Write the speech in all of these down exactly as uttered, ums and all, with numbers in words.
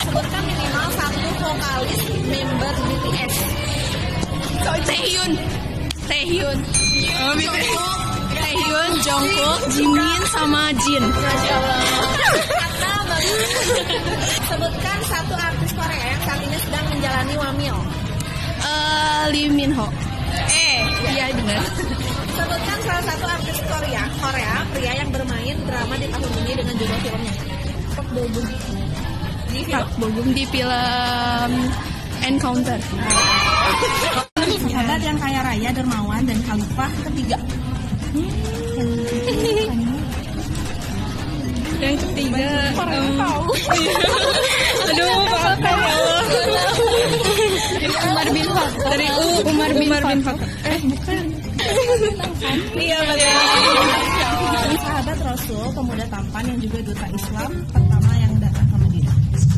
Sebutkan minimal satu vokalis member B T S. Taehyun. Taehyun. Oh, Jungkook, Taehyun, Jungkook, Jimin sama Jin. Masya Allah. Kata bagus. Sebutkan satu artis Korea yang saat ini sedang menjalani wamil. Uh, Lee Min Ho. Eh, Iya benar. sebutkan salah satu artis Korea, Korea pria yang bermain drama di tahun ini dengan judul filmnya. Park Bo Gum. Di film. Park Bo Gum di film Encounter. Sahabat yang kaya raya, dermawan, dan khalifah ketiga. Yang ketiga. Orang tahu. Aduh, maaf ya Allah. Umar bin Khattab. Dari U Umar bin Khattab. Eh, bukan. Iya, betul. Sahabat Rasul, pemuda tampan yang juga duta Islam pertama yang datang ke Madinah.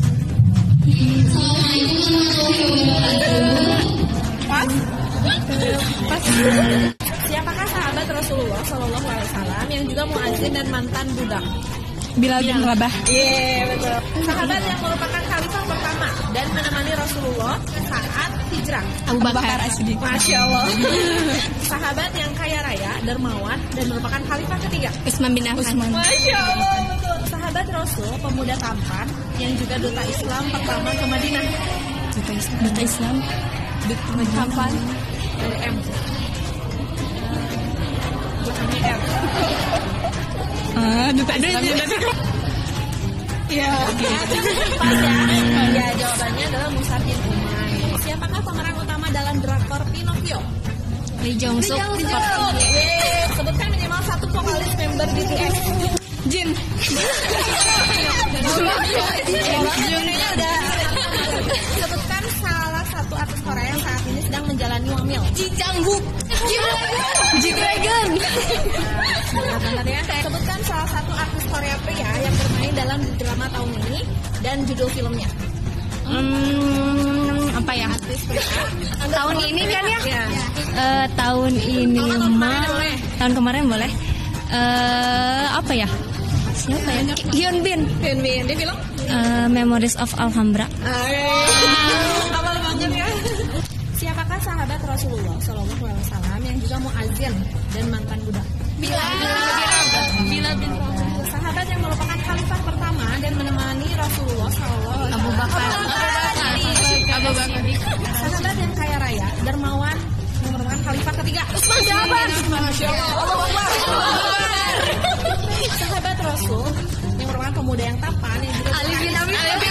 Pas? Pas. Siapakah sahabat Rasulullah Shallallahu Alaihi Wasallam yang juga muadzin dan mantan budak? Bilal bin Rabah. Iya, betul. Sahabat yang merupakan khalifah pertama dan menemani Rasulullah saat hijrah. Abu Bakar As-Siddiq. Masya Allah. Sahabat yang kaya raya, dermawan, dan merupakan khalifah ketiga. Utsman bin Affan. Masya Allah, betul. Sahabat Rasul, pemuda tampan yang juga duta Islam pertama ke Madinah. Duta Islam. Duta Islam. Duta Tampan. Dari M. Belakangnya M. Ah, duta Islam. Iya. Pas ya. Ya, jawabannya adalah Mus'ab bin Umair. Siapakah pemeran utama dalam drakor Pinocchio? Lee Jong Suk. Yeay, sebutkan minimal satu vokalis member B T S. Jin. Jungnya udah. Sebutkan salah satu artis Korea yang saat ini sedang menjalani wamil. Ji Jang-wook. G-Dragon. Bentar ya. Sebutkan salah satu artis Korea pria yang bermain dalam drama tahun ini dan judul filmnya. Hmm, apa ya? Artis pria. Tahun ini kan ya? Iya. Eh, tahun ini Oh, tahun mah. kemarin boleh. Tahun kemarin boleh. Eh, apa ya? Siapa ya? Hyun Bin. Hyun Bin di film? Eh, Memories of Alhambra. Awal banget ya. Siapakah sahabat Rasulullah Shallallahu Alaihi Wasallam yang juga muadzin dan mantan budak? Bilal. Bilal bin Rabah. Sahabat yang merupakan khalifah pertama dan menemani Rasulullah Shallallahu Alaihi Abu Bakar. Abu Bakar. Sahabat yang kaya raya, dermawan, yang merupakan khalifah ketiga. Utsman bin Affan. Masya Allah. Allahu Akbar. Sahabat Rasul yang merupakan pemuda yang tampan yang juga Ali bin Abi Thalib.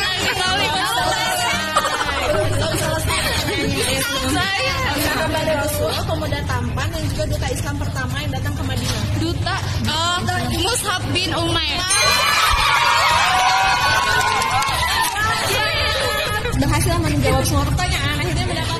Sahabat Rasul, pemuda tampan yang juga duta Islam pertama yang datang ke Madinah. Duta. Oh, Mus'ab bin Umair. Berhasil menjawab semua pertanyaan, akhirnya mendapat